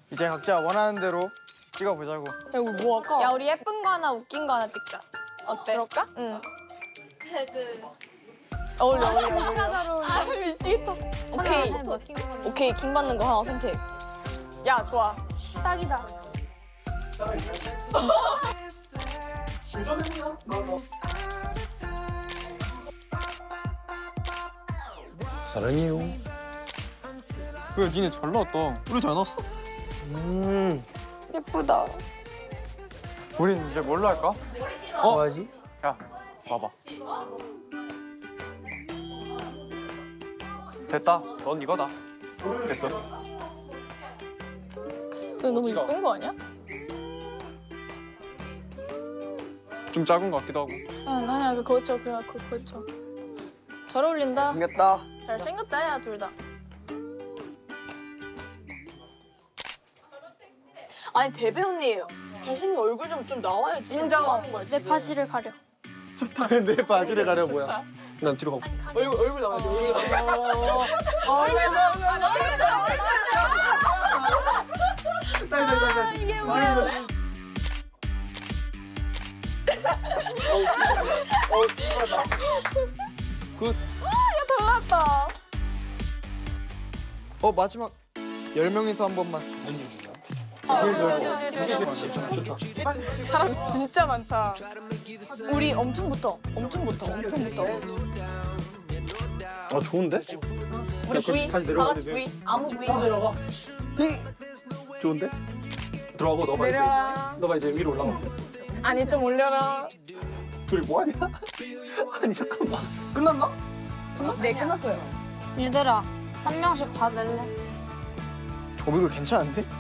이제 각자 원하는 대로 찍어보자고. 야, 우리 뭐 할까? 야, 우리 예쁜 거 하나 웃긴 거 하나 찍자. 어때? 그럴까? 응. 어울려. 진짜 잘 어울려. 미치겠다. 오케이, 킹 받는 거 하나 선택. 야, 좋아. 딱이다. 사랑해요. 야, 니네 잘 나왔다. 우리 잘 나왔어. 예쁘다. 우린 이제 뭘로 할까? 뭐하지? 야, 봐봐. 됐다. 넌 이거다. 됐어. 근데 너무 예쁜 거 아니야? 좀 작은 것 같기도 하고. 아니야, 그거 쳐, 그거 쳐. 잘 어울린다. 생겼다. 잘생겼다, 야, 둘 다. 아니, 대배우님. 잘생긴 얼굴 좀 나와야지. 인정. 뭐 하는 거야, 내 지금? 바지를 가려. 좋다. 내 바지를 가려 뭐야? 난 뒤로 가고. 얼굴 나와야지, 얼굴 나와야지. 이게 뭐야? 굿. 잘 나왔다. 마지막 10명이서 한 번만. 사람 진짜 많다. 우리 엄청 붙어. 좋은데? 우리 V, 다시 다 내려가야 같이 돼. V, 아무 V. 좋은데? 들어가고 너가 내려와. 이제 너가 이제 위로 올라가. 아니, 좀 올려라. 둘이 뭐하냐? 아니 잠깐만. 끝났나? 네, 끝났어요. 얘들아, 한 명씩 받을래? 이거 괜찮은데?